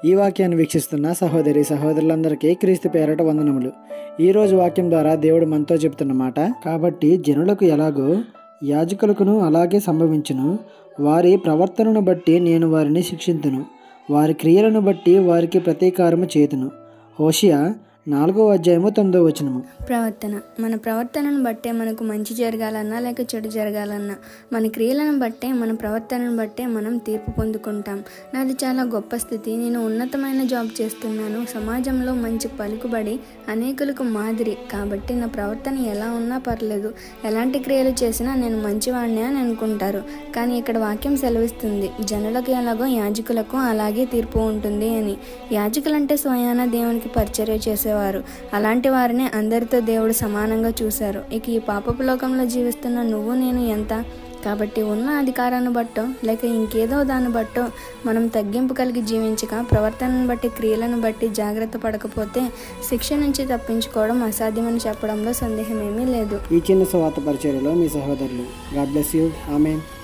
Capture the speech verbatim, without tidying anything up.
ఈ వాక్యాన్ని వీక్షిస్తున్న సహోదరి సహోదరులందరికీ క్రీస్తు పేరట వందనములు. ఈరోజు వాక్యం ద్వారా దేవుడు మనతో చెప్తున్నమాట, కాబట్టి జనులకు ఎలాగో యాజకులకును అలాగే సంభవించును. వారి ప్రవర్తనను బట్టి నేను వారిని శిక్షింతును, వారి క్రియలను బట్టి వారికి ప్రతీకారము చేతును. హోషియా నాలుగో అధ్యాయము తొమ్మిదో వచనము. ప్రవర్తన. మన ప్రవర్తనను బట్టే మనకు మంచి జరగాలన్నా లేక చెడు జరగాలన్నా, మన క్రియలను బట్టే మన ప్రవర్తనను బట్టే మనం తీర్పు పొందుకుంటాం. నాది చాలా గొప్ప స్థితి, నేను ఉన్నతమైన జాబ్ చేస్తున్నాను, సమాజంలో మంచి పలుకుబడి, అనేకులకు మాదిరి, కాబట్టి నా ప్రవర్తన ఎలా ఉన్నా పర్లేదు, ఎలాంటి క్రియలు చేసినా నేను మంచివాడిని అని అనుకుంటారు. కానీ ఇక్కడ వాక్యం సెలవిస్తుంది, జనులకు ఎలాగో యాజకులకు అలాగే తీర్పు ఉంటుంది అని. యాజకులంటే స్వయాన దేవునికి పరిచర్య చేసేవారు. అలాంటి వారిని అందరితో దేవుడు సమానంగా చూశారు. ఇక ఈ పాపపు లోకంలో జీవిస్తున్న నువ్వు నేను ఎంత? కాబట్టి ఉన్న అధికారాన్ని బట్టో లేక ఇంకేదో దాన్ని బట్టో మనం తగ్గింపు కలిగి జీవించక, ప్రవర్తనను బట్టి క్రియలను బట్టి జాగ్రత్త పడకపోతే శిక్ష నుంచి తప్పించుకోవడం అసాధ్యమని చెప్పడంలో సందేహం ఏమీ లేదు. ఈ చిన్న సువార్త పరిచర్యలో మీ సహోదరులు. God bless you. ఆమేన్.